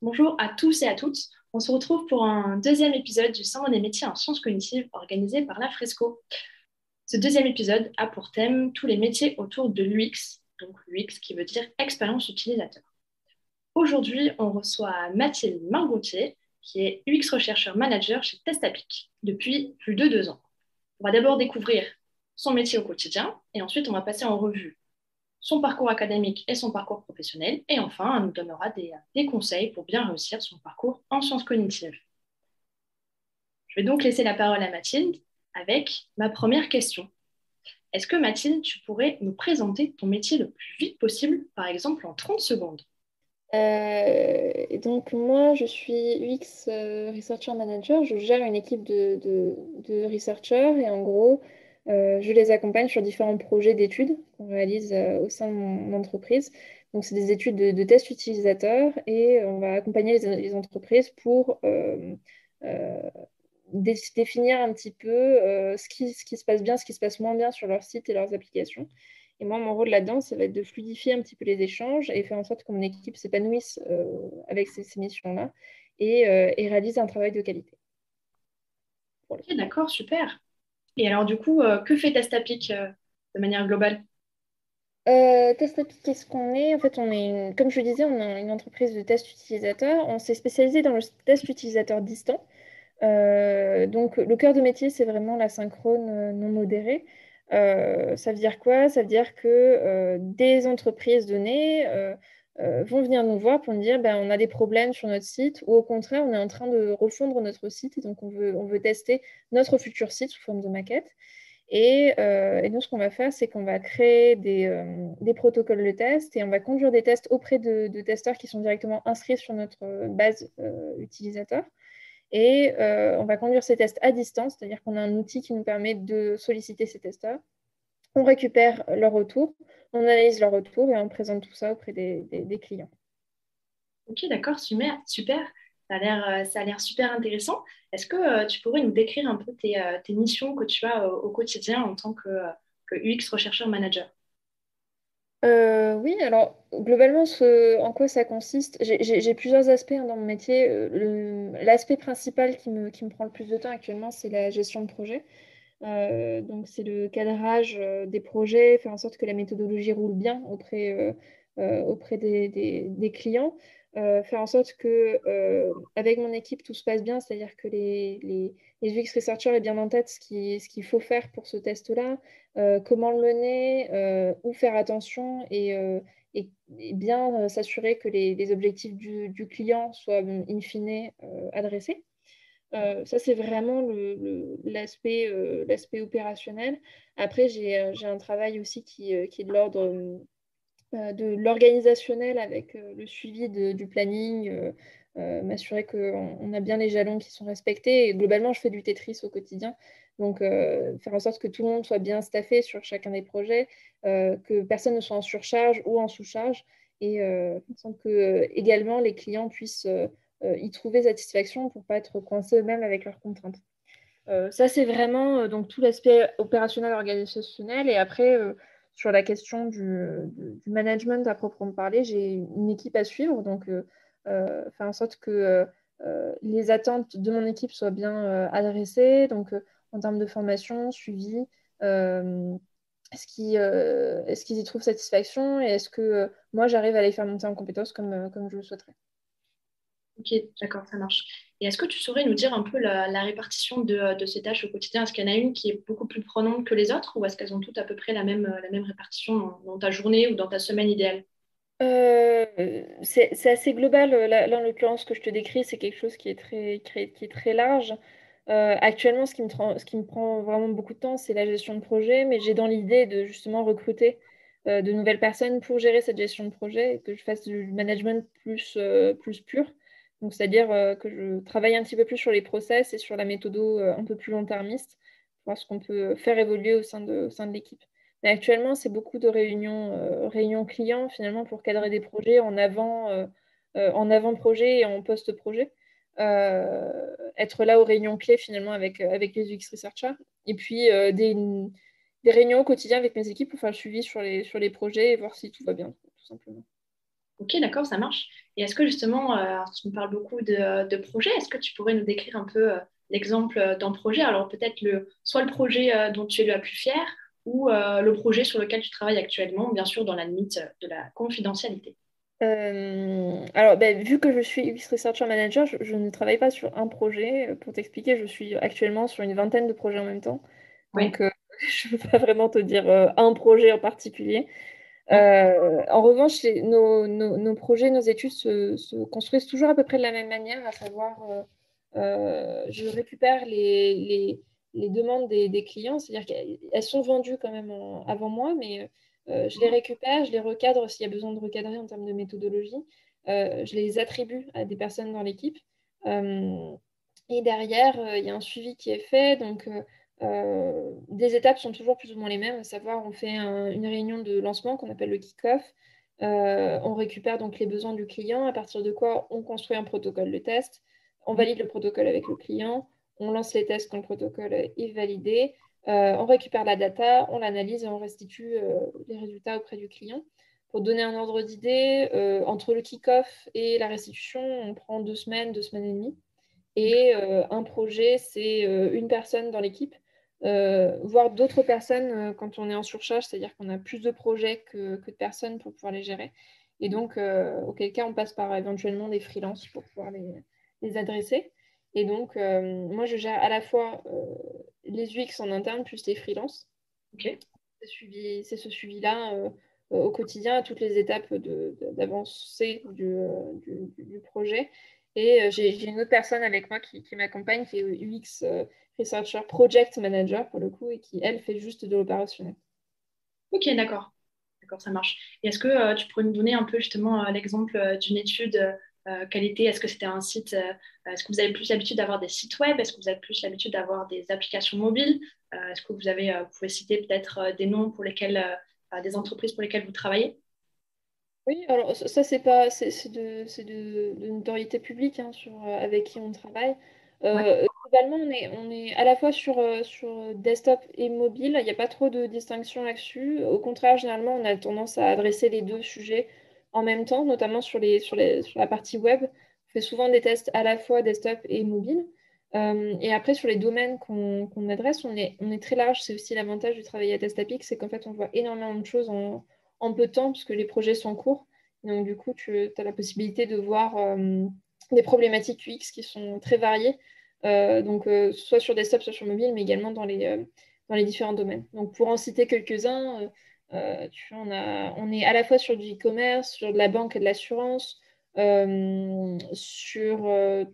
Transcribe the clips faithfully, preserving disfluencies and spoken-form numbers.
Bonjour à tous et à toutes. On se retrouve pour un deuxième épisode du Salon des métiers en sciences cognitives organisé par la Fresco. Ce deuxième épisode a pour thème tous les métiers autour de l'U X, donc l'U X qui veut dire expérience utilisateur. Aujourd'hui, on reçoit Mathilde Margoutier, qui est U X rechercheur manager chez Testapic depuis plus de deux ans. On va d'abord découvrir son métier au quotidien et ensuite on va passer en revue son parcours académique et son parcours professionnel. Et enfin, elle nous donnera des, des conseils pour bien réussir son parcours en sciences cognitives. Je vais donc laisser la parole à Mathilde avec ma première question. Est-ce que Mathilde, tu pourrais nous présenter ton métier le plus vite possible, par exemple en trente secondes? Euh, et donc moi, je suis U X euh, Researcher Manager. Je gère une équipe de, de, de researchers et en gros, euh, je les accompagne sur différents projets d'études qu'on réalise euh, au sein de mon entreprise. Donc c'est des études de, de tests utilisateurs et on va accompagner les, les entreprises pour euh, euh, dé- définir un petit peu euh, ce qui, ce qui se passe bien, ce qui se passe moins bien sur leur site et leurs applications. Et moi, mon rôle là-dedans, ça va être de fluidifier un petit peu les échanges et faire en sorte que mon équipe s'épanouisse euh, avec ces, ces missions-là et, euh, et réalise un travail de qualité. Voilà. Ok, d'accord, super. Et alors du coup, euh, que fait Testapic euh, de manière globale? Euh, Testapi, qu'est-ce qu'on est? En fait, on est une- comme je le disais, on est une entreprise de test utilisateur. On s'est spécialisé dans le test utilisateur distant. Euh, donc, le cœur de métier, c'est vraiment la synchrone euh, non modérée. Euh, ça veut dire quoi? Ça veut dire que euh, des entreprises données euh, euh, vont venir nous voir pour nous dire ben, on a des problèmes sur notre site ou au contraire, on est en train de refondre notre site et donc on veut, on veut tester notre futur site sous forme de maquette. Et, euh, et nous, ce qu'on va faire, c'est qu'on va créer des, euh, des protocoles de test et on va conduire des tests auprès de, de testeurs qui sont directement inscrits sur notre base euh, utilisateur. Et euh, on va conduire ces tests à distance, c'est-à-dire qu'on a un outil qui nous permet de solliciter ces testeurs. On récupère leur retour, on analyse leur retour et on présente tout ça auprès des, des- des clients. Ok, d'accord, super, super. Ça a l'air, euh, ça a l'air super intéressant. Est-ce que euh, tu pourrais nous décrire un peu tes, euh, tes missions que tu as au, au quotidien en tant que, euh, que U X rechercheur manager? Euh, oui, alors globalement, ce- en quoi ça consiste? J'ai j'ai- j'ai plusieurs aspects hein, dans mon métier. Euh, le- L'aspect principal qui me, qui me prend le plus de temps actuellement, c'est la gestion de projet. Euh, donc, c'est le cadrage euh, des projets, faire en sorte que la méthodologie roule bien auprès, euh, euh, auprès des, des- des clients, Euh, faire en sorte que, euh, avec mon équipe, tout se passe bien, c'est-à-dire que les, les, les U X researchers aient bien en tête ce qui- ce qu'il faut faire pour ce test-là, euh, comment le mener, euh, où faire attention et, euh, et- et bien euh, s'assurer que les, les objectifs du, du client soient, in fine, euh, adressés. Euh, ça, c'est vraiment le- le- l'aspect euh, l'aspect opérationnel. Après, j'ai euh, j'ai un travail aussi qui, euh, qui est de l'ordre euh, de l'organisationnel avec euh, le suivi de- du planning, euh, euh, m'assurer qu'on on a bien les jalons qui sont respectés. Et globalement, je fais du Tetris au quotidien. Donc, euh, faire en sorte que tout le monde soit bien staffé sur chacun des projets, euh, que personne ne soit en surcharge ou en sous-charge, et euh, faire en sorte que euh, également les clients puissent euh, euh, y trouver satisfaction pour ne pas être coincés eux-mêmes avec leurs contraintes. Euh, ça, c'est vraiment euh, donc tout l'aspect opérationnel organisationnel. Et après, euh, sur la question du, du- du management à proprement parler, j'ai une équipe à suivre. Donc, euh, euh, faire en sorte que euh, euh, les attentes de mon équipe soient bien euh, adressées. Donc, euh, en termes de formation, suivi, euh, est-ce qu'ils euh, est-ce qu'ils y trouvent satisfaction et est-ce que euh, moi, j'arrive à les faire monter en compétences comme, euh, comme je le souhaiterais. Ok, d'accord, ça marche. Et est-ce que tu saurais nous dire un peu la, la répartition de, de ces tâches au quotidien? Est-ce qu'il y en a une qui est beaucoup plus prenante que les autres ou est-ce qu'elles ont toutes à peu près la même, la même répartition dans, dans ta journée ou dans ta semaine idéale? Euh, c'est c'est assez global. euh, Là, là, en l'occurrence, ce que je te décris, c'est quelque chose qui est très, qui est, qui est très large. Euh, actuellement, ce qui me, tra- ce qui me prend vraiment beaucoup de temps, c'est la gestion de projet, mais j'ai dans l'idée de justement recruter euh, de nouvelles personnes pour gérer cette gestion de projet et que je fasse du management plus, euh, plus pur. Donc, c'est-à-dire euh, que je travaille un petit peu plus sur les process et sur la méthode euh, un peu plus long-termiste, voir ce qu'on peut faire évoluer au sein de, au sein de l'équipe. Mais actuellement, c'est beaucoup de réunions, euh, réunions clients finalement pour cadrer des projets en avant, euh, euh, en avant-projet et en post-projet. Euh, être là aux réunions clés finalement avec, euh, avec les U X researchers. Et puis euh, des, des réunions au quotidien avec mes équipes pour faire le suivi sur les, sur les projets et voir si tout va bien, tout simplement. Ok, d'accord, ça marche. Et est-ce que justement, euh, tu me parles beaucoup de, de projets, est-ce que tu pourrais nous décrire un peu euh, l'exemple euh, d'un projet? Alors peut-être le, soit le projet euh, dont tu es le plus fier ou euh, le projet sur lequel tu travailles actuellement, bien sûr dans la limite euh, de la confidentialité. Euh, alors, ben, vu que je suis U X Researcher Manager, je, je ne travaille pas sur un projet. Euh, Pour t'expliquer, je suis actuellement sur une vingtaine de projets en même temps. Oui. Donc, euh, je ne peux pas vraiment te dire euh, un projet en particulier. Oui. Euh, en revanche, les- nos, nos- nos projets, nos études se, se construisent toujours à peu près de la même manière, à savoir, euh, euh, je récupère les, les- les demandes des, des clients, c'est-à-dire qu'elles sont vendues quand même en- avant moi, mais euh, je les récupère, je les recadre s'il y a besoin de recadrer en termes de méthodologie, Euh, je les attribue à des personnes dans l'équipe. Euh, et derrière, euh, il y a un suivi qui est fait, donc euh, euh, des étapes sont toujours plus ou moins les mêmes, à savoir on fait un- une réunion de lancement qu'on appelle le kick-off. Euh, on récupère donc les besoins du client, à partir de quoi on construit un protocole de test, on valide le protocole avec le client, on lance les tests quand le protocole est validé, euh, on récupère la data, on l'analyse et on restitue euh, les résultats auprès du client. Pour donner un ordre d'idée, euh, entre le kick-off et la restitution, on prend deux semaines, deux semaines et demie. Et euh, un projet, c'est euh, une personne dans l'équipe, euh, voire d'autres personnes euh, quand on est en surcharge, c'est-à-dire qu'on a plus de projets que, que de personnes pour pouvoir les gérer. Et donc, euh, auquel cas, on passe par éventuellement des freelances pour pouvoir les, les adresser. Et donc, euh, moi, je gère à la fois euh, les U X en interne plus les freelances. Ok. C'est suivi- c'est ce suivi-là euh, euh, au quotidien, à toutes les étapes de- de- d'avancée du, euh, du- du- du projet. Et euh, j'ai j'ai une autre personne avec moi qui, qui m'accompagne, qui est U X euh, Researcher Project Manager pour le coup, et qui, elle, fait juste de l'opérationnel. Ok, d'accord. D'accord, ça marche. Et est-ce que euh, tu pourrais nous donner un peu justement euh, l'exemple euh, d'une étude euh, qualité? Est-ce que c'était un site euh, est-ce que vous avez plus l'habitude d'avoir des sites web? Est-ce que vous avez plus l'habitude d'avoir des applications mobiles? Euh, est-ce que vous avez, euh, vous pouvez citer peut-être euh, des noms pour lesquels, euh, euh, des entreprises pour lesquelles vous travaillez? Oui, alors ça, ça, c'est pas, c'est c'est de, c'est de, de notoriété publique hein, sur, euh, avec qui on travaille. Ouais. Euh, globalement, on est, on est à la fois sur, euh, sur desktop et mobile. Il n'y a pas trop de distinction là-dessus. Au contraire, généralement, on a tendance à adresser les deux sujets en même temps, notamment sur les, sur les, sur la partie web. On fait souvent des tests à la fois desktop et mobile. Euh, et après, sur les domaines qu'on qu'on adresse, on est, on est très large. C'est aussi l'avantage du travail à Testapic, c'est qu'en fait, on voit énormément de choses en en peu de temps, puisque les projets sont courts. Donc, du coup, tu as la possibilité de voir euh, des problématiques U X qui sont très variées, euh, donc euh, soit sur desktop, soit sur mobile, mais également dans les, euh, dans les différents domaines. Donc, pour en citer quelques-uns, euh, euh, tu vois, on a, on est à la fois sur du e-commerce, sur de la banque et de l'assurance, euh, sur... euh,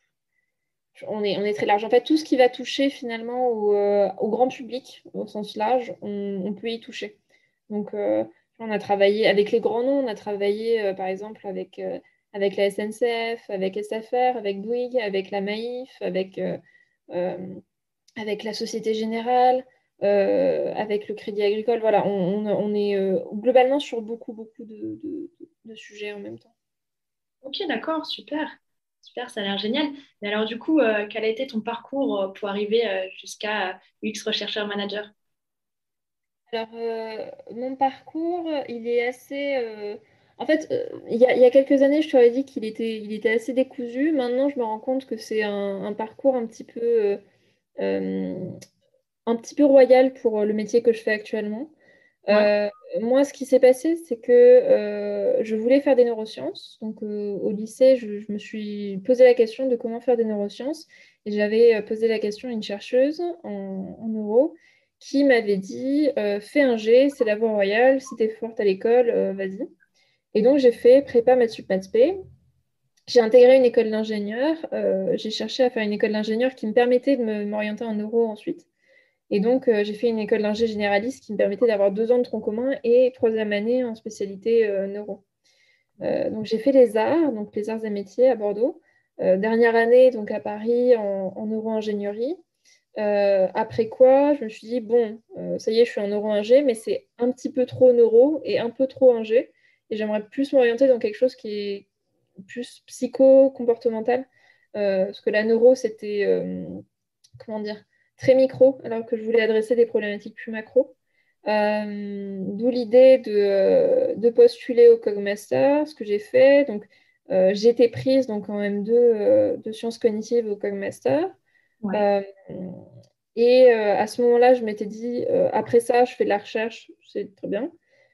on est, on est très large. En fait, tout ce qui va toucher finalement au, euh, au grand public, au sens large, on, on peut y toucher. Donc, euh, on a travaillé avec les grands noms, on a travaillé euh, par exemple avec, euh, avec la S N C F, avec S F R, avec Bouygues, avec la Maïf, avec, euh, euh, avec la Société Générale, euh, avec le Crédit Agricole. Voilà, on, on- on est euh, globalement sur beaucoup, beaucoup de, de- de sujets en même temps. Ok, d'accord, super. Super, ça a l'air génial. Mais alors du coup, euh, quel a été ton parcours euh, pour arriver euh, jusqu'à euh, U X rechercheur manager? Alors, euh, mon parcours, il est assez... euh, En fait, euh, il y a, il y a quelques années, je t'aurais dit qu'il était, il était assez décousu. Maintenant, je me rends compte que c'est un, un parcours un petit peu, euh, euh, un petit peu royal pour le métier que je fais actuellement. Ouais. Euh, Moi, ce qui s'est passé, c'est que euh, je voulais faire des neurosciences. Donc, euh, au lycée, je, je me suis posé la question de comment faire des neurosciences. Et j'avais euh, posé la question à une chercheuse en, en neuro qui m'avait dit euh, fais un G, c'est la voie royale. Si t'es forte à l'école, euh, vas-y. Et donc, j'ai fait prépa maths sup maths spé. J'ai intégré une école d'ingénieur. Euh, j'ai cherché à faire une école d'ingénieur qui me permettait de me- m'orienter en neuro ensuite. Et donc, euh, j'ai fait une école d'ingé généraliste qui me permettait d'avoir deux ans de tronc commun et troisième année en spécialité euh, neuro. Euh, donc, j'ai fait les arts, donc les arts et métiers à Bordeaux. Euh, dernière année, donc à Paris, en, en neuro-ingénierie. Euh, après quoi, je me suis dit, bon, euh, ça y est, je suis en neuro-ingé, mais c'est un petit peu trop neuro et un peu trop ingé. Et j'aimerais plus m'orienter dans quelque chose qui est plus psycho-comportemental. Euh, parce que la neuro, c'était, euh, comment dire, très micro, alors que je voulais adresser des problématiques plus macro. Euh, d'où l'idée de, euh, de postuler au Cogmaster, ce que j'ai fait. Donc, euh, j'ai été prise donc, en M deux euh, de sciences cognitives au Cogmaster. Ouais. Euh, et euh, à ce moment-là, je m'étais dit, euh, après ça, je fais de la recherche, c'est très bien.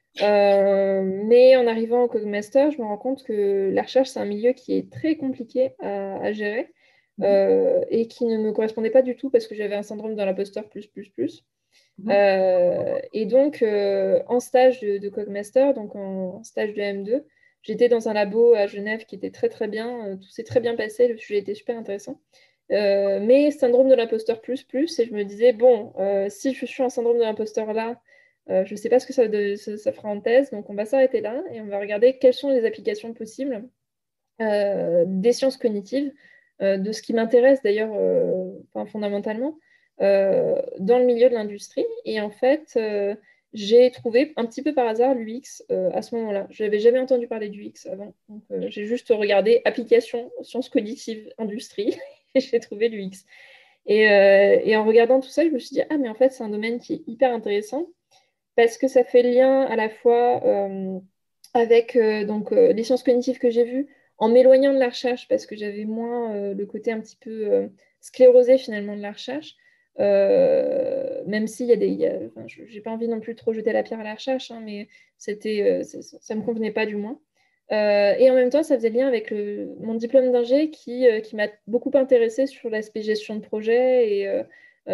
Euh, mais en arrivant au Cogmaster, je me rends compte que la recherche, c'est un milieu qui est très compliqué à, à gérer Mhm. euh, et qui ne me correspondait pas du tout parce que j'avais un syndrome de l'imposteur plus, plus, plus. Mhm. Euh, et donc, euh, en stage de, de Cogmaster, donc en, en stage de M deux, j'étais dans un labo à Genève qui était très, très bien. Euh, tout s'est très bien passé. Le sujet était super intéressant. Euh, mais syndrome de l'imposteur plus, plus. Et je me disais, bon, euh, si je suis en syndrome de l'imposteur là, euh, je ne sais pas ce que ça, de- ça, ça fera en thèse. Donc, on va s'arrêter là et on va regarder quelles sont les applications possibles euh, des sciences cognitives, euh, de ce qui m'intéresse d'ailleurs euh, enfin, fondamentalement euh, dans le milieu de l'industrie. Et en fait, euh, j'ai trouvé un petit peu par hasard l'U X euh, à ce moment-là. Je n'avais jamais entendu parler du U X avant. Donc, euh, j'ai juste regardé application, sciences cognitives, industrie, et j'ai trouvé l'U X. Et, euh, et en regardant tout ça, je me suis dit, ah, mais en fait, c'est un domaine qui est hyper intéressant parce que ça fait lien à la fois euh, avec euh, donc, euh, les sciences cognitives que j'ai vues, en m'éloignant de la recherche, parce que j'avais moins euh, le côté un petit peu euh, sclérosé finalement de la recherche, euh, même s'il y a des... il y a- enfin, je n'ai pas envie non plus de trop jeter la pierre à la recherche, hein, mais c'était, euh, ça ne me convenait pas du moins. Euh, et en même temps, ça faisait lien avec le- mon diplôme d'ingé qui, euh, qui m'a beaucoup intéressée sur l'aspect gestion de projet et, euh,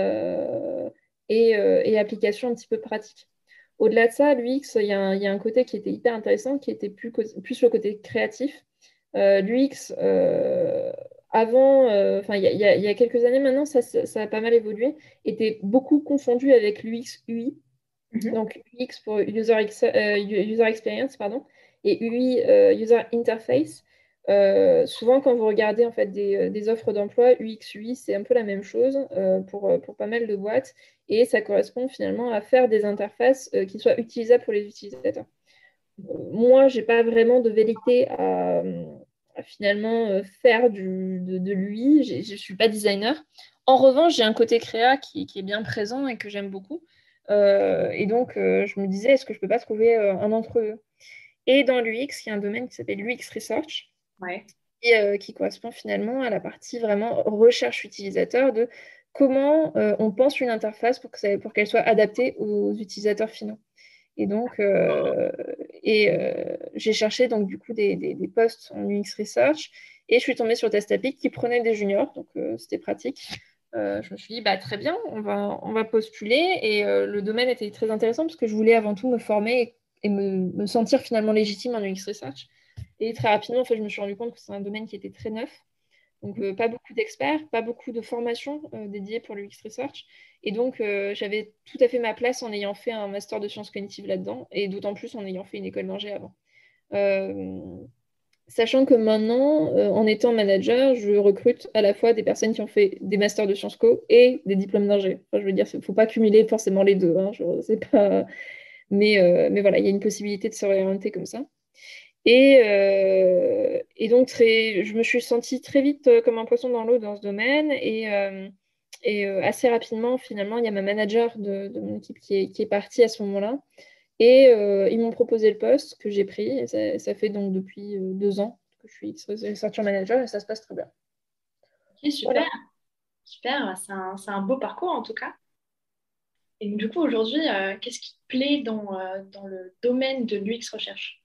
euh, et, euh, et application un petit peu pratique. Au-delà de ça, l'U X, il y a un, il y a un côté qui était hyper intéressant, qui était plus, co- plus le côté créatif. Euh, L'U X, euh, avant, euh, enfin, il y a, il y a- il y a quelques années maintenant, ça, ça- ça a pas mal évolué, était beaucoup confondu avec l'U X U I. Mhm. Donc, U X pour User, Ex- euh, User Experience, pardon, et U I, euh, User Interface. Euh, souvent, quand vous regardez en fait des, euh, des offres d'emploi, U X, U I, c'est un peu la même chose euh, pour, euh, pour pas mal de boîtes, et ça correspond finalement à faire des interfaces euh, qui soient utilisables pour les utilisateurs. Euh, moi, j'ai pas vraiment de vérité à, à finalement euh, faire du, de, de l'U I. J'ai- Je suis pas designer. En revanche, j'ai un côté créa qui, qui est bien présent et que j'aime beaucoup. Euh, et donc, euh, je me disais, est-ce que je peux pas trouver euh, un entre-eux? Et dans l'U X, il y a un domaine qui s'appelle l'U X Research Ouais. et euh, qui correspond finalement à la partie vraiment recherche utilisateur de comment euh, on pense une interface pour que ça- pour qu'elle soit adaptée aux utilisateurs finaux. Et donc, euh, et, euh, j'ai cherché donc du coup des, des, des postes en U X Research et je suis tombée sur Testapic qui prenait des juniors, donc euh, c'était pratique. Euh, je me suis dit, bah, très bien, on va, on va postuler. Et euh, le domaine était très intéressant parce que je voulais avant tout me former et, et me, me sentir finalement légitime en U X Research. Et très rapidement, en fait, je me suis rendu compte que c'est un domaine qui était très neuf. Donc, euh, pas beaucoup d'experts, pas beaucoup de formations euh, dédiées pour l'U X Research. Et donc, euh, j'avais tout à fait ma place en ayant fait un master de sciences cognitives là-dedans, et d'autant plus en ayant fait une école d'ingé avant. Euh, Sachant que maintenant, euh, en étant manager, je recrute à la fois des personnes qui ont fait des masters de Sciences Co et des diplômes d'ingé. Enfin, je veux dire, il ne faut pas cumuler forcément les deux, hein, je sais pas... mais, euh, mais voilà, il y a une possibilité de s'orienter comme ça. Et, euh, et donc, très, je me suis sentie très vite euh, comme un poisson dans l'eau dans ce domaine. Et, euh, et euh, assez rapidement, finalement, il y a ma manager de, de mon équipe qui est, qui est partie à ce moment-là. Et euh, ils m'ont proposé le poste que j'ai pris. Et ça, ça fait donc depuis euh, deux ans que je suis Research Manager et ça se passe très bien. Ok, super, Voilà. super. C'est un, c'est un beau parcours en tout cas. Et donc, du coup, aujourd'hui, euh, qu'est-ce qui te plaît dans, euh, dans le domaine de l'U X recherche?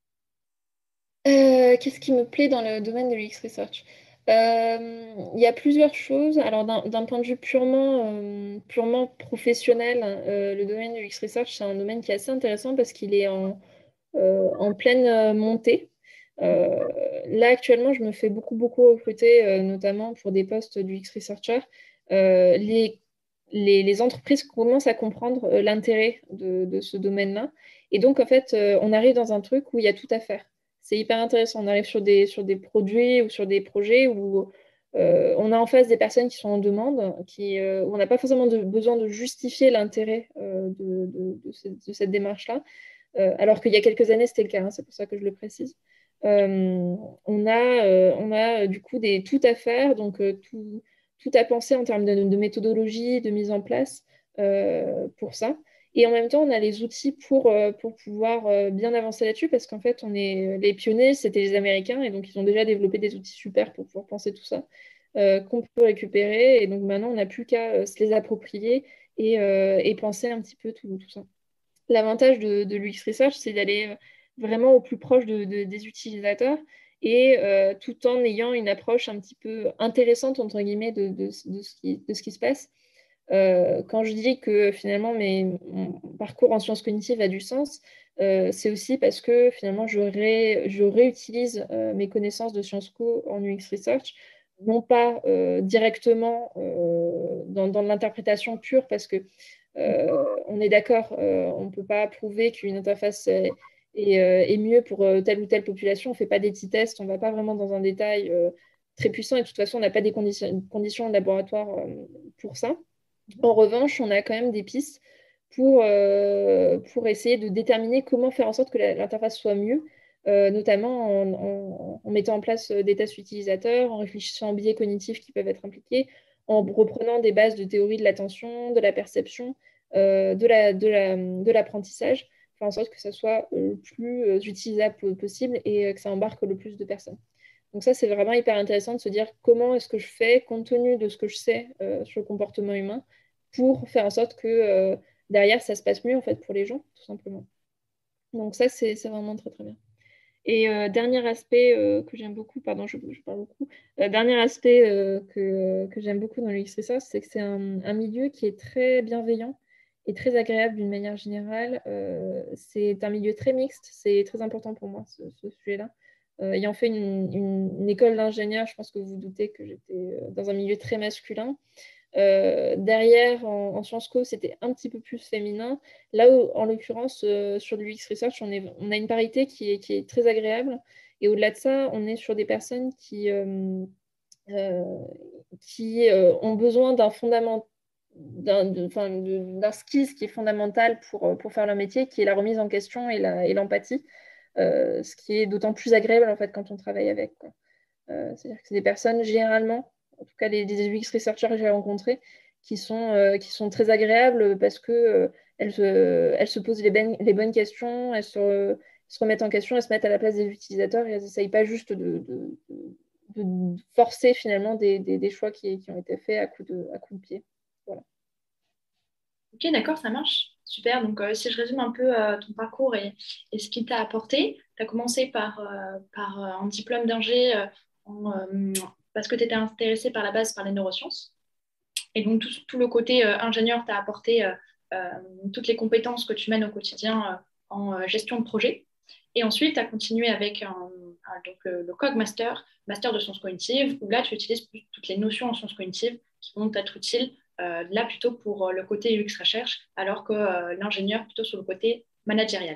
Euh, qu'est-ce qui me plaît dans le domaine de l'U X Research? Euh, il y a plusieurs choses. Alors, d'un d'un point de vue purement, euh, purement professionnel, euh, le domaine de l'U X Research, c'est un domaine qui est assez intéressant parce qu'il est en, euh, en pleine euh, montée. Euh, Là, actuellement, je me fais beaucoup, beaucoup recruter, euh, notamment pour des postes d'U X Researcher. Euh, les, les, les entreprises commencent à comprendre euh, l'intérêt de, de ce domaine-là. Et donc, en fait, euh, on arrive dans un truc où il y a tout à faire. C'est hyper intéressant. On arrive sur des, sur des produits ou sur des projets où euh, on a en face des personnes qui sont en demande, qui, euh, où on n'a pas forcément de- besoin de justifier l'intérêt euh, de, de- de cette, de cette démarche-là. Euh, alors qu'il y a quelques années, c'était le cas, hein, c'est pour ça que je le précise. Euh, on a, euh, on a euh, du coup des, tout à faire, donc euh, tout, tout à penser en termes de, de méthodologie, de mise en place euh, pour ça. Et en même temps, on a les outils pour, euh, pour pouvoir euh, bien avancer là-dessus, parce qu'en fait, on est, les pionniers, c'était les Américains, et donc ils ont déjà développé des outils super pour pouvoir penser tout ça, euh, qu'on peut récupérer. Et donc maintenant, on n'a plus qu'à euh, se les approprier et, euh, et penser un petit peu tout, tout ça. L'avantage de, de l'U X Research, c'est d'aller euh, vraiment au plus proche de, de- des utilisateurs et euh, tout en ayant une approche un petit peu intéressante, entre guillemets, de, de- de ce qui, de ce qui se passe. Euh, quand je dis que finalement mes, mon parcours en sciences cognitives a du sens, euh, c'est aussi parce que finalement je, ré- je réutilise euh, mes connaissances de Sciences Co en U X Research, non pas euh, directement euh, dans, dans l'interprétation pure, parce que euh, on est d'accord, euh, on ne peut pas prouver qu'une interface est, est, euh, est mieux pour euh, telle ou telle population. On ne fait pas des petits tests, on ne va pas vraiment dans un détail euh, très puissant et de toute façon, on n'a pas des conditions, conditions de laboratoire euh, pour ça. En revanche, on a quand même des pistes pour, euh, pour essayer de déterminer comment faire en sorte que la- l'interface soit mieux, euh, notamment en, en- en mettant en place euh, des tests utilisateurs, en réfléchissant aux biais cognitifs qui peuvent être impliqués, en reprenant des bases de théorie de l'attention, de la perception, euh, de la, de la- de l'apprentissage, faire en sorte que ça soit euh, le plus euh, utilisable possible et euh, que ça embarque le plus de personnes. Donc ça, c'est vraiment hyper intéressant de se dire comment est-ce que je fais, compte tenu de ce que je sais euh, sur le comportement humain, pour faire en sorte que euh, derrière, ça se passe mieux en fait pour les gens, tout simplement. Donc ça, c'est c'est vraiment très très bien. Et euh, dernier aspect euh, que j'aime beaucoup, pardon, je, je parle beaucoup, euh, dernier aspect euh, que, que j'aime beaucoup dans l'U X Research, c'est que c'est un, un milieu qui est très bienveillant et très agréable d'une manière générale. Euh, c'est un milieu très mixte, c'est très important pour moi, ce, ce sujet-là. Euh, ayant fait une, une- une école d'ingénieur, je pense que vous vous doutez que j'étais euh, dans un milieu très masculin. Euh, derrière, en, en Sciences Co, c'était un petit peu plus féminin. Là, où, en l'occurrence, euh, sur l'U X Research, on, est, on a une parité qui est, qui est très agréable. Et au-delà de ça, on est sur des personnes qui, euh, euh, qui euh, ont besoin d'un fondament, d'un de- enfin, de- d'un skills qui est fondamental pour, euh, pour faire leur métier, qui est la remise en question et la- et l'empathie. Euh, ce qui est d'autant plus agréable en fait quand on travaille avec, quoi. Euh, c'est-à-dire que c'est des personnes généralement, en tout cas les, les U X researchers que j'ai rencontrés, qui sont, euh, qui sont très agréables parce que euh, elles, se, elles se posent les, ben- les bonnes questions, elles se, se remettent en question, elles se mettent à la place des utilisateurs et elles n'essayent pas juste de, de- de- de forcer finalement des, des- des choix qui, qui ont été faits à coup de, à coup de pied. Voilà. Ok, d'accord, ça marche. Super. Donc, euh, si je résume un peu euh, ton parcours et, et ce qu'il t'a apporté, tu as commencé par, euh, par euh, un diplôme d'ingé euh, en, euh, parce que tu étais intéressé par la base par les neurosciences. Et donc, tout, tout le côté euh, ingénieur t'a apporté euh, euh, toutes les compétences que tu mènes au quotidien euh, en euh, gestion de projet. Et ensuite, tu as continué avec un, un- donc, le, le COG Master, Master de sciences cognitives, où là, tu utilises plus- toutes les notions en sciences cognitives qui vont être utiles, euh, là plutôt pour euh, le côté U X recherche, alors que euh, l'ingénieur plutôt sur le côté managérial.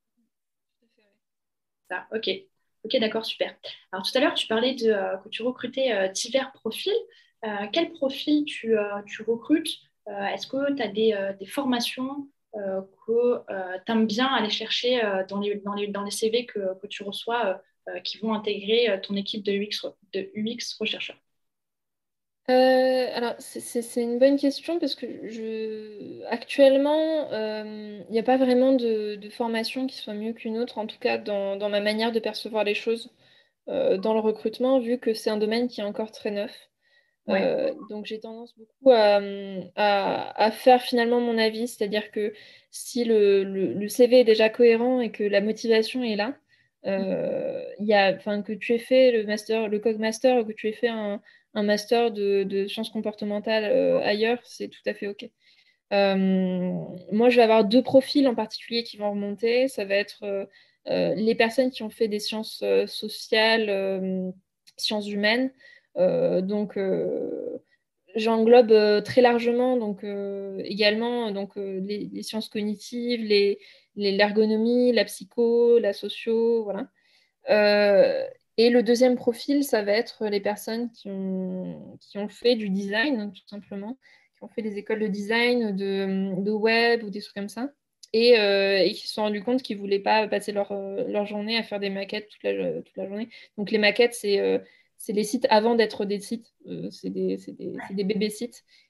Ça, ok. Ok, d'accord, super. Alors tout à l'heure, tu parlais de, euh, que tu recrutais euh, divers profils. Euh, quel profil tu, euh, tu recrutes? Euh, est-ce que tu as des, euh, des formations euh, que tu aimes bien aller chercher euh, dans les, dans les, dans les C V que, que tu reçois euh, euh, qui vont intégrer euh, ton équipe de U X, re- de U X rechercheurs? Euh, alors, c'est c'est- c'est une bonne question parce que je... actuellement, euh, il n'y a pas vraiment de, de formation qui soit mieux qu'une autre, en tout cas dans, dans ma manière de percevoir les choses euh, dans le recrutement, vu que c'est un domaine qui est encore très neuf. Ouais. Euh, donc j'ai tendance beaucoup à, à- à faire finalement mon avis, c'est-à-dire que si le, le- le C V est déjà cohérent et que la motivation est là, euh, il y a, enfin, que tu aies fait le master, le Cog Master ou que tu aies fait un, un master de, de sciences comportementales euh, ailleurs, c'est tout à fait OK. Euh, Moi, je vais avoir deux profils en particulier qui vont remonter. Ça va être euh, euh, les personnes qui ont fait des sciences euh, sociales, euh, sciences humaines. Euh, donc, euh, j'englobe euh, très largement donc, euh, également donc, euh, les, les sciences cognitives, les, les- l'ergonomie, la psycho, la socio, voilà. Euh, et le deuxième profil, ça va être les personnes qui ont, qui ont fait du design, tout simplement, qui ont fait des écoles de design, de, de web ou des trucs comme ça, et, euh, et qui se sont rendus compte qu'ils ne voulaient pas passer leur, euh, leur journée à faire des maquettes toute la, toute la journée. Donc les maquettes, c'est euh, c'est les sites avant d'être des sites, Euh, c'est des, c'est des, c'est des bébés sites.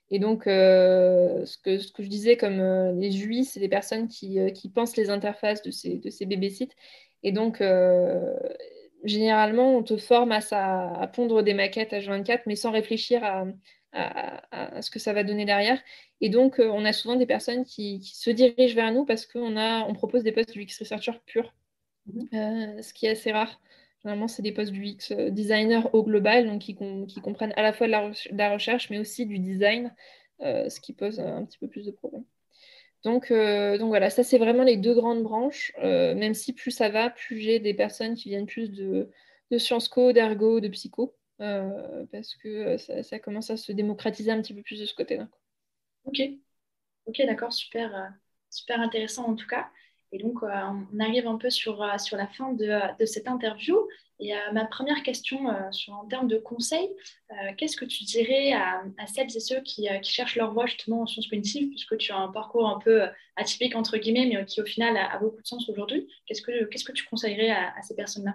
Et donc, euh, ce que, ce que je disais, comme euh, les U I, c'est des personnes qui, euh, qui pensent les interfaces de ces, de ces bébés sites. Et donc, euh, généralement, on te forme à, ça, à pondre des maquettes H vingt-quatre, mais sans réfléchir à, à, à ce que ça va donner derrière. Et donc, euh, on a souvent des personnes qui, qui se dirigent vers nous parce qu'on a, on propose des postes du X Researcher pur, Mhm. euh, ce qui est assez rare. Généralement, c'est des postes du U X designer au global, donc qui, com- qui comprennent à la fois de la, re- de la recherche, mais aussi du design, euh, ce qui pose un petit peu plus de problèmes. Donc, euh, donc voilà, ça c'est vraiment les deux grandes branches, euh, même si plus ça va, plus j'ai des personnes qui viennent plus de, de Sciences Co, d'ergo, de psycho, euh, parce que euh, ça, ça commence à se démocratiser un petit peu plus de ce côté-là. Ok, ok, d'accord, super, euh, super intéressant en tout cas. Et donc, euh, on arrive un peu sur, euh, sur la fin de, euh, de cette interview. Et euh, ma première question euh, sur, en termes de conseils, euh, qu'est-ce que tu dirais à, à celles et ceux qui, euh, qui cherchent leur voie justement en sciences cognitives, puisque tu as un parcours un peu euh, atypique entre guillemets, mais qui au final a, a beaucoup de sens aujourd'hui. Qu'est-ce que, qu'est-ce que tu conseillerais à, à ces personnes-là?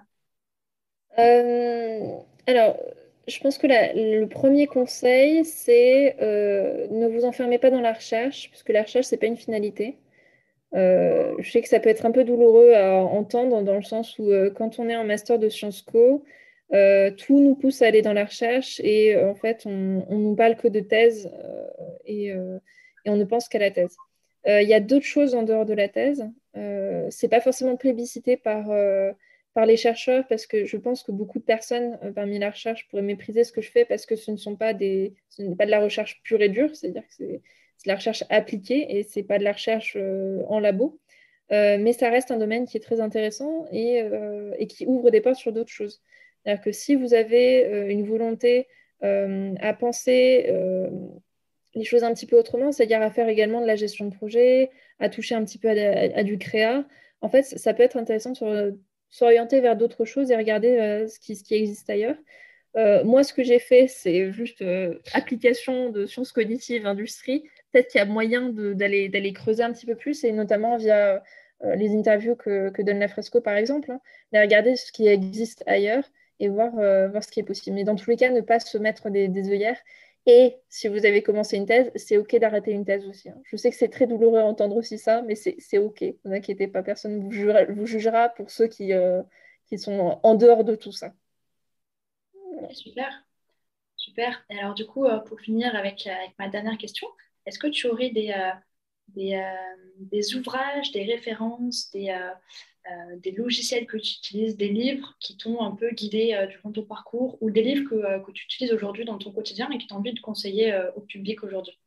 Euh, alors, je pense que la- le premier conseil, c'est euh, ne vous enfermez pas dans la recherche, puisque la recherche, c'est pas une finalité. Euh, je sais que ça peut être un peu douloureux à entendre dans le sens où euh, quand on est en master de Sciences Co, euh, tout nous pousse à aller dans la recherche et euh, en fait, on, on nous parle que de thèse euh, et, euh, et on ne pense qu'à la thèse. Euh, Il y a d'autres choses en dehors de la thèse. Euh, c'est pas forcément plébiscité par, euh, par les chercheurs parce que je pense que beaucoup de personnes euh, parmi la recherche pourraient mépriser ce que je fais parce que ce ne sont pas des, ce n'est pas de la recherche pure et dure, c'est-à-dire que c'est c'est de la recherche appliquée et c'est pas de la recherche euh, en labo. Euh, mais ça reste un domaine qui est très intéressant et, euh, et qui ouvre des portes sur d'autres choses. C'est-à-dire que si vous avez euh, une volonté euh, à penser euh, les choses un petit peu autrement, c'est-à-dire à faire également de la gestion de projet, à toucher un petit peu à, à- à du créa, en fait, ça peut être intéressant de s'or- s'orienter vers d'autres choses et regarder euh, ce qui, ce qui existe ailleurs. Euh, moi, ce que j'ai fait, c'est juste euh, application de sciences cognitives, industrie. Peut-être qu'il y a moyen de- d'aller d'aller creuser un petit peu plus, et notamment via euh, les interviews que, que donne la Fresco, par exemple, hein, de regarder ce qui existe ailleurs et voir, euh, voir ce qui est possible. Mais dans tous les cas, ne pas se mettre des, des œillères. Et si vous avez commencé une thèse, c'est OK d'arrêter une thèse aussi, hein. Je sais que c'est très douloureux à entendre aussi ça, mais c'est c'est OK. Ne vous inquiétez pas, personne ne vous jugera, vous jugera pour ceux qui, euh, qui sont en dehors de tout ça. Ok, super. Super. Et alors, du coup, euh, pour finir avec, euh, avec ma dernière question, est-ce que tu aurais des, euh, des, euh, des ouvrages, des références, des, euh, euh, des logiciels que tu utilises, des livres qui t'ont un peu guidé euh, durant ton parcours ou des livres que, euh, que tu utilises aujourd'hui dans ton quotidien et que tu as envie de conseiller euh, au public aujourd'hui?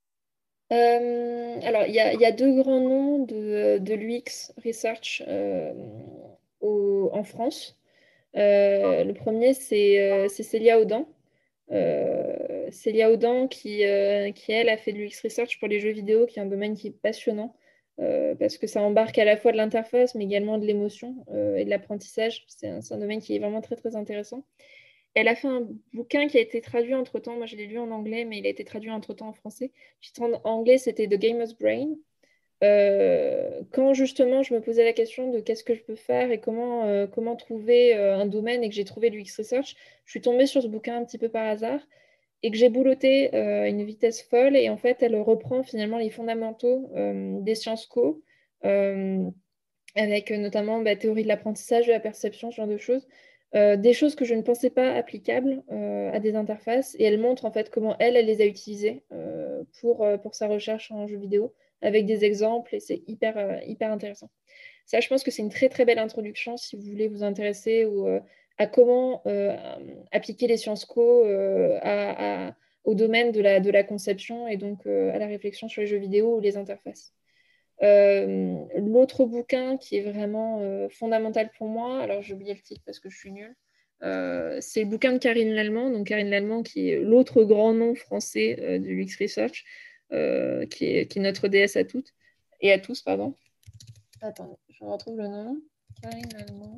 Euh, alors, il y a, il y a deux grands noms de, de l'U X Research euh, au- en France. Euh, le premier, c'est euh, c'est Célia Audan. Euh, Célia Audan qui, euh, qui, elle, a fait de l'U X Research pour les jeux vidéo, qui est un domaine qui est passionnant, euh, parce que ça embarque à la fois de l'interface, mais également de l'émotion euh, et de l'apprentissage. C'est un, c'est un domaine qui est vraiment très, très intéressant. Elle a fait un bouquin qui a été traduit entre-temps. Moi, je l'ai lu en anglais, mais il a été traduit entre-temps en français. Le titre en anglais, c'était The Gamer's Brain. Euh, quand justement je me posais la question de qu'est-ce que je peux faire et comment, euh, comment trouver euh, un domaine et que j'ai trouvé l'U X Research, je suis tombée sur ce bouquin un petit peu par hasard et que j'ai boulotté euh, à une vitesse folle. Et en fait, elle reprend finalement les fondamentaux euh, des sciences co, euh, avec euh, notamment bah, théorie de l'apprentissage, de la perception, ce genre de choses. Euh, des choses que je ne pensais pas applicables euh, à des interfaces. Et elle montre en fait comment elle, elle les a utilisées euh, pour, euh, pour sa recherche en jeu vidéo avec des exemples et c'est hyper, euh, hyper intéressant. Ça, je pense que c'est une très très belle introduction si vous voulez vous intéresser ou, euh, à comment euh, appliquer les sciences co euh, à, à, au domaine de la, de la conception et donc euh, à la réflexion sur les jeux vidéo ou les interfaces. Euh, l'autre bouquin qui est vraiment euh, fondamental pour moi, alors j'ai oublié le titre parce que je suis nulle, euh, c'est le bouquin de Karine Lallemand, donc Karine Lallemand qui est l'autre grand nom français euh, du U X Research, euh, qui, est, qui est notre déesse à toutes et à tous, pardon. Attendez, je retrouve le nom. Karine Lallemand.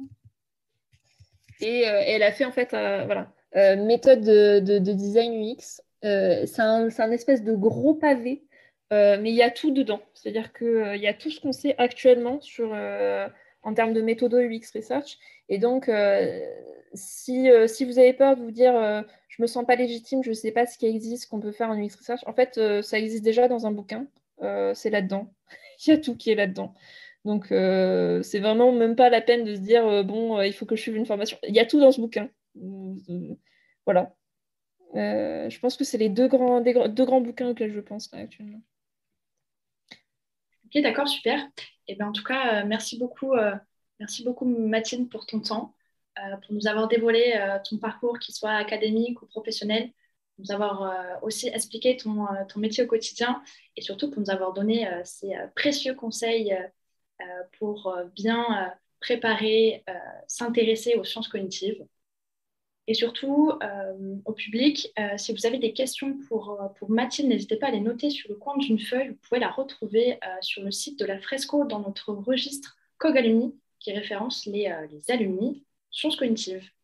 Et euh, elle a fait en fait un, voilà, euh, méthode de, de, de design U X. Euh, c'est un, c'est un espèce de gros pavé, euh, mais il y a tout dedans. C'est-à-dire qu'il y a tout ce qu'on sait actuellement sur, euh, en termes de méthodo U X Research. Et donc, euh, si, euh, si vous avez peur de vous dire euh, je me sens pas légitime, je ne sais pas ce qui existe, qu'on peut faire en U X Research, en fait, euh, ça existe déjà dans un bouquin. Euh, c'est là-dedans. Il y a tout qui est là-dedans. Donc, euh, c'est vraiment même pas la peine de se dire euh, bon, euh, il faut que je suive une formation. Il y a tout dans ce bouquin. Euh, voilà. Euh, je pense que c'est les deux grands, des, deux grands bouquins auxquels je pense là, actuellement. Ok, d'accord, super. Et ben, en tout cas, euh, merci beaucoup, euh, merci beaucoup Mathilde pour ton temps, euh, pour nous avoir dévoilé euh, ton parcours, qu'il soit académique ou professionnel, nous avoir euh, aussi expliqué ton, euh, ton métier au quotidien et surtout pour nous avoir donné euh, ces euh, précieux conseils euh, euh, pour euh, bien euh, préparer, euh, s'intéresser aux sciences cognitives. Et surtout, euh, au public, euh, si vous avez des questions pour, euh, pour Mathilde, n'hésitez pas à les noter sur le coin d'une feuille. Vous pouvez la retrouver euh, sur le site de la Fresco dans notre registre Cogalumni qui référence les, euh, les alumni sciences cognitives.